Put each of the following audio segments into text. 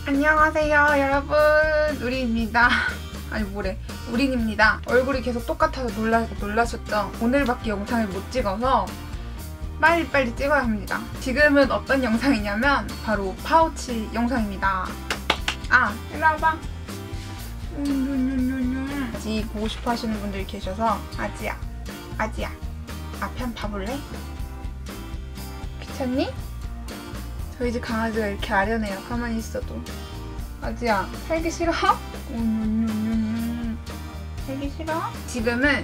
안녕하세요 여러분, 우리입니다. 아니 뭐래, 우린입니다. 얼굴이 계속 똑같아서 놀라셨죠? 오늘밖에 영상을 못 찍어서 빨리빨리 찍어야 합니다. 지금은 어떤 영상이냐면 바로 파우치 영상입니다. 아, 일로 와봐. 아지 보고 싶어 하시는 분들이 계셔서 아지야 앞에 한번 봐볼래? 귀찮니? 저희 집 강아지가 이렇게 아련해요. 가만히 있어도. 아지야, 살기 싫어? 살기 싫어? 지금은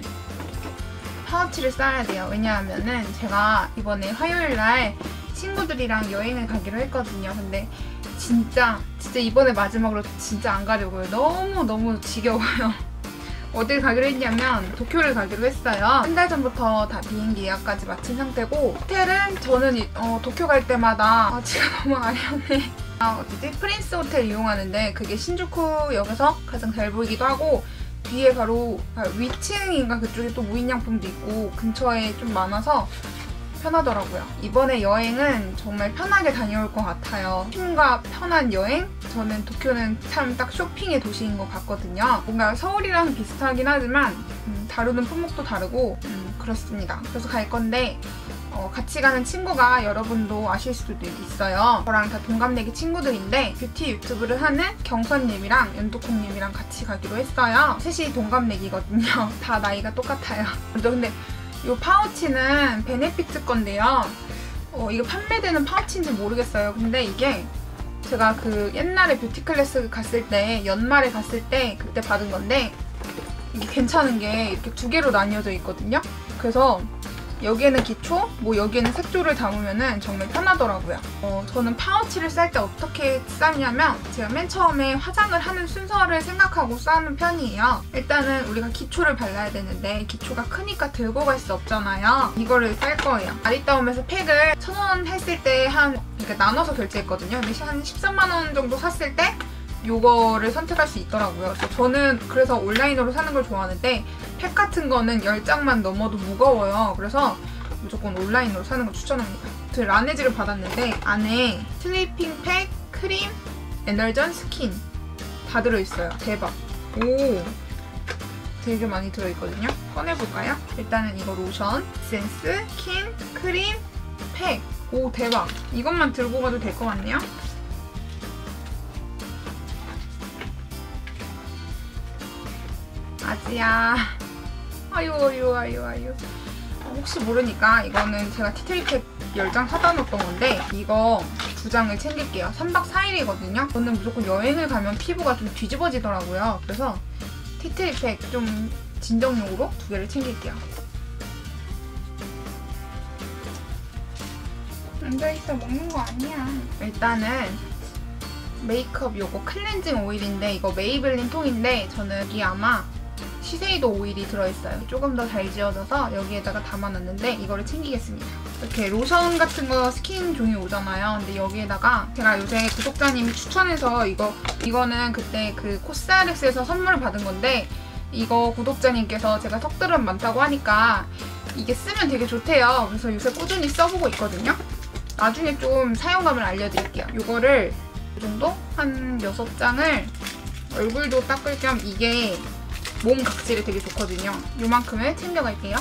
파우치를 싸야 돼요. 왜냐하면은 제가 이번에 화요일날 친구들이랑 여행을 가기로 했거든요. 근데 진짜 이번에 마지막으로 진짜 안 가려고요. 너무 지겨워요. 어딜 가기로 했냐면 도쿄를 가기로 했어요. 한 달 전부터 다 비행기 예약까지 마친 상태고, 호텔은 저는 도쿄 갈 때마다 지금 너무 아련해. 프린스 호텔 이용하는데 그게 신주쿠역에서 가장 잘 보이기도 하고, 뒤에 바로 위층인가 그쪽에 또 무인양품도 있고 근처에 좀 많아서 편하더라고요. 이번에 여행은 정말 편하게 다녀올 것 같아요. 쇼핑과 편한 여행? 저는 도쿄는 참 딱 쇼핑의 도시인 것 같거든요. 뭔가 서울이랑 비슷하긴 하지만 다루는 품목도 다르고 그렇습니다. 그래서 갈 건데 같이 가는 친구가 여러분도 아실 수도 있어요. 저랑 다 동갑내기 친구들인데 뷰티 유튜브를 하는 경선님이랑 연두콩님이랑 같이 가기로 했어요. 셋이 동갑내기거든요. 다 나이가 똑같아요. 근데 이 파우치는 베네피트 건데요. 이거 판매되는 파우치인지 모르겠어요. 근데 이게 제가 그 옛날에 뷰티 클래스 갔을 때, 연말에 갔을 때 그때 받은 건데, 이게 괜찮은 게 이렇게 두 개로 나뉘어져 있거든요. 그래서 여기에는 기초, 여기에는 색조를 담으면은 정말 편하더라고요. 저는 파우치를 쌀 때 어떻게 싸냐면, 제가 맨 처음에 화장을 하는 순서를 생각하고 싸는 편이에요. 일단은 우리가 기초를 발라야 되는데 기초가 크니까 들고 갈 수 없잖아요. 이거를 쌀 거예요. 아리따움에서 팩을 1,000원 했을 때 이렇게 나눠서 결제했거든요. 근데 한 13만 원 정도 샀을 때 요거를 선택할 수 있더라고요. 저는 그래서 온라인으로 사는 걸 좋아하는데 팩 같은 거는 10장만 넘어도 무거워요. 그래서 무조건 온라인으로 사는 걸 추천합니다. 저 라네즈를 받았는데 안에 슬리핑 팩, 크림, 에너전, 스킨 다 들어있어요. 대박. 오, 되게 많이 들어있거든요. 꺼내볼까요? 일단은 이거 로션, 에센스, 스킨, 크림, 팩. 오, 대박. 이것만 들고 가도 될 것 같네요. 아지야. 아유. 혹시 모르니까 이거는 제가 티트리팩 10장 사다 놓았던 건데 이거 2장을 챙길게요. 3박 4일이거든요. 저는 무조건 여행을 가면 피부가 좀 뒤집어지더라고요. 그래서 티트리팩 좀 진정용으로 2개를 챙길게요. 앉아있어, 먹는 거 아니야. 일단은 메이크업 요거 클렌징 오일인데 이거 메이블린 통인데 저는 여기 아마 시세이도 오일이 들어있어요. 조금 더 잘 지워져서 여기에다가 담아놨는데 이거를 챙기겠습니다. 이렇게 로션 같은 거 스킨 종이 오잖아요. 근데 여기에다가 제가 요새 구독자님이 추천해서 이거는 그때 그 코스알엑스에서 선물을 받은 건데, 이거 구독자님께서 제가 턱드름 많다고 하니까 이게 쓰면 되게 좋대요. 그래서 요새 꾸준히 써보고 있거든요. 나중에 좀 사용감을 알려드릴게요. 이거를 이 정도? 한 6장을 얼굴도 닦을 겸, 이게 몸 각질이 되게 좋거든요. 요만큼을 챙겨갈게요.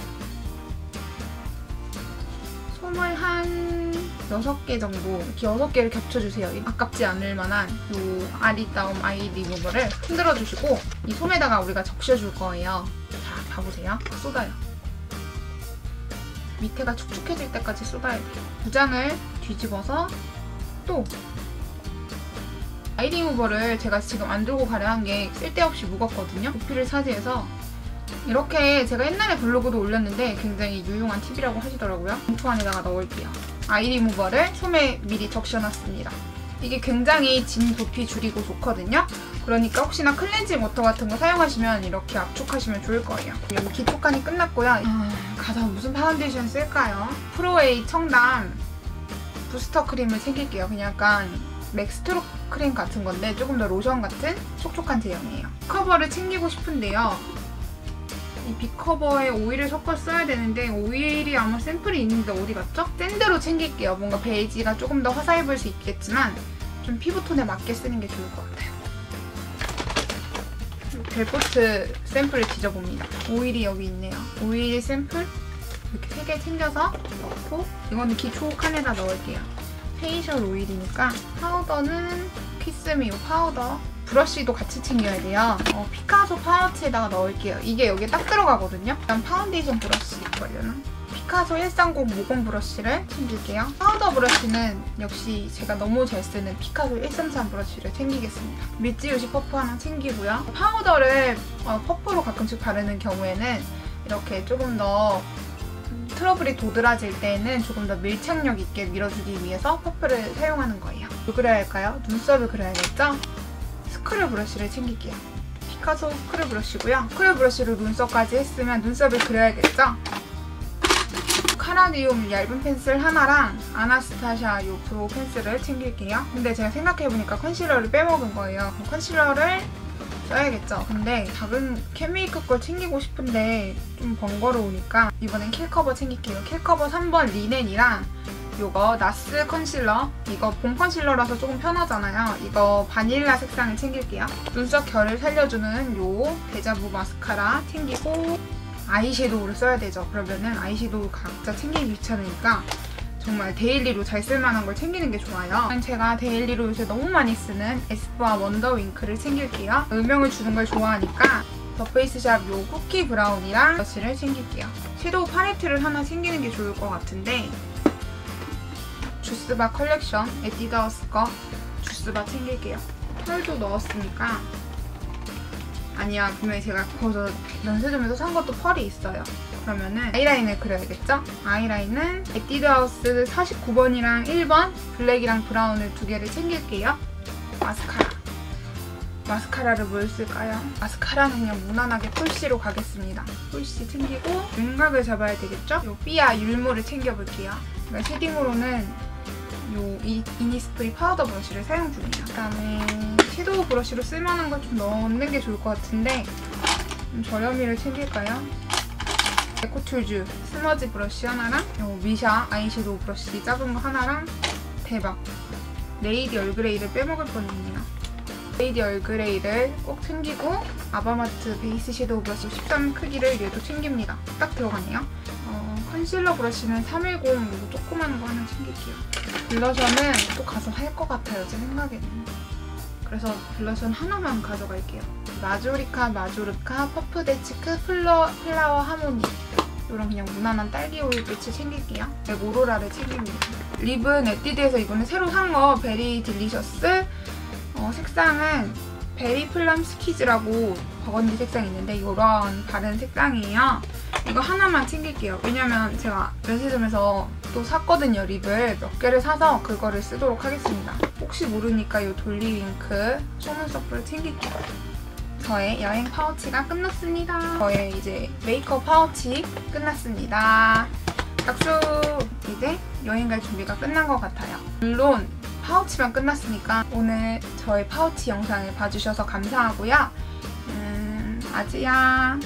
솜을 한 6개 정도, 이렇게 6개를 겹쳐주세요. 아깝지 않을 만한 요 아리따움 아이 리무버를 흔들어주시고 이 솜에다가 우리가 적셔줄 거예요. 자, 봐보세요. 쏟아요. 밑에가 축축해질 때까지 쏟아야 돼요. 2장을 뒤집어서 또 아이 리무버를 제가 지금 안 들고 가려 한 게 쓸데없이 무겁거든요. 부피를 차지해서 이렇게, 제가 옛날에 블로그도 올렸는데 굉장히 유용한 팁이라고 하시더라고요. 봉투 안에다가 넣을게요. 아이 리무버를 솜에 미리 적셔놨습니다. 이게 굉장히 진 부피 줄이고 좋거든요. 그러니까 혹시나 클렌징 워터 같은 거 사용하시면 이렇게 압축하시면 좋을 거예요. 여기 기초칸이 끝났고요. 가서 무슨 파운데이션 쓸까요? 프로웨이 청담 부스터 크림을 챙길게요. 그냥 약간 맥스트로 크림 같은 건데 조금 더 로션 같은 촉촉한 제형이에요. 커버를 챙기고 싶은데요. 이 빅커버에 오일을 섞어 써야 되는데 오일이 아마 샘플이 있는데 어디 갔죠? 샌드로 챙길게요. 뭔가 베이지가 조금 더 화사해 보일 수 있겠지만 좀 피부톤에 맞게 쓰는 게 좋을 것 같아요. 벨포트 샘플을 뒤져봅니다. 오일이 여기 있네요. 오일 샘플 이렇게 3개 챙겨서 넣고, 이거는 기초 칸에다 넣을게요. 페이셜 오일이니까. 파우더는 키스미 파우더. 브러쉬도 같이 챙겨야 돼요. 피카소 파우치에다가 넣을게요. 이게 여기에 딱 들어가거든요. 일단 파운데이션 브러쉬 걸려나? 피카소 130 모공 브러쉬를 챙길게요. 파우더 브러쉬는 역시 제가 너무 잘 쓰는 피카소 133 브러쉬를 챙기겠습니다. 밀지우시 퍼프 하나 챙기고요. 파우더를 퍼프로 가끔씩 바르는 경우에는 이렇게 조금 더 트러블이 도드라질 때는 조금 더 밀착력 있게 밀어주기 위해서 퍼프를 사용하는 거예요. 뭘 그려야 할까요? 눈썹을 그려야겠죠? 스크류 브러쉬를 챙길게요. 피카소 스크류 브러쉬고요. 스크류 브러쉬로 눈썹까지 했으면 눈썹을 그려야겠죠? 카라디움 얇은 펜슬 하나랑 아나스타샤 요 브로우 펜슬을 챙길게요. 근데 제가 생각해보니까 컨실러를 빼먹은 거예요. 컨실러를 써야겠죠. 근데 작은 캔메이크 걸 챙기고 싶은데 좀 번거로우니까 이번엔 킬커버 챙길게요. 킬커버 3번 리넨이랑 요거 나스 컨실러, 이거 봄 컨실러라서 조금 편하잖아요. 이거 바닐라 색상을 챙길게요. 눈썹 결을 살려주는 요 데자부 마스카라 챙기고, 아이섀도우를 써야 되죠. 그러면은 아이섀도우 각자 챙기기 귀찮으니까 정말 데일리로 잘 쓸만한 걸 챙기는 게 좋아요. 제가 데일리로 요새 너무 많이 쓰는 에스쁘아 원더 윙크를 챙길게요. 음영을 주는 걸 좋아하니까 더 페이스샵 요 쿠키 브라운이랑 브러쉬를 챙길게요. 섀도우 팔레트를 하나 챙기는 게 좋을 것 같은데, 주스바 컬렉션 에뛰드하우스 거 주스바 챙길게요. 펄도 넣었으니까. 아니야, 분명히 제가 거기서 면세점에서 산 것도 펄이 있어요. 그러면은 아이라인을 그려야겠죠? 아이라인은 에뛰드하우스 49번이랑 1번 블랙이랑 브라운을 2개를 챙길게요. 마스카라를 뭘 쓸까요? 마스카라는 그냥 무난하게 폴시로 가겠습니다. 폴시 챙기고 윤곽을 잡아야 되겠죠? 요 삐아 율무를 챙겨볼게요. 그러니까 쉐딩으로는 요 이니스프리 파우더 브러쉬를 사용 중이에요. 그다음에 섀도우 브러쉬로 쓸만한 걸 좀 넣는 게 좋을 것 같은데, 좀 저렴이를 챙길까요? 에코툴즈 스머지 브러쉬 하나랑 요 미샤 아이섀도우 브러쉬 작은 거 하나랑, 대박! 레이디 얼그레이를 빼먹을 뻔했네요. 레이디 얼그레이를 꼭 챙기고, 아바마트 베이스 섀도우 브러쉬 13 크기를 얘도 챙깁니다. 딱 들어가네요. 컨실러 브러쉬는 310 이거 조그만 거 하나 챙길게요. 블러셔는 또 가서 할 것 같아요, 제 생각에는. 그래서 블러셔는 하나만 가져갈게요. 마조리카 퍼프데치크 플라워 하모니, 이런 그냥 무난한 딸기 오일 빛을 챙길게요. 오로라를 챙깁니다. 립은 에뛰드에서 이번에 새로 산 거 베리 딜리셔스, 색상은 베리 플럼 스키즈라고 버건디 색상이 있는데 이런 다른 색상이에요. 이거 하나만 챙길게요. 왜냐면 제가 면세점에서 또 샀거든요. 립을 몇 개를 사서 그거를 쓰도록 하겠습니다. 혹시 모르니까 이 돌리윙크 속눈썹을 챙길게요. 저의 여행 파우치가 끝났습니다. 저의 이제 메이크업 파우치 끝났습니다. 박수! 이제 여행 갈 준비가 끝난 것 같아요. 물론 파우치만 끝났으니까 오늘 저의 파우치 영상을 봐주셔서 감사하고요. 아지야.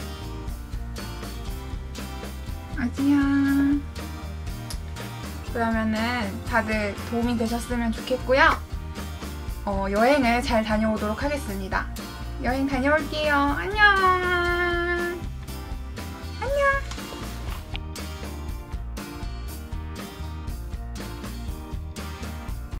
그러면은 다들 도움이 되셨으면 좋겠고요. 여행을 잘 다녀오도록 하겠습니다. 여행 다녀올게요. 안녕!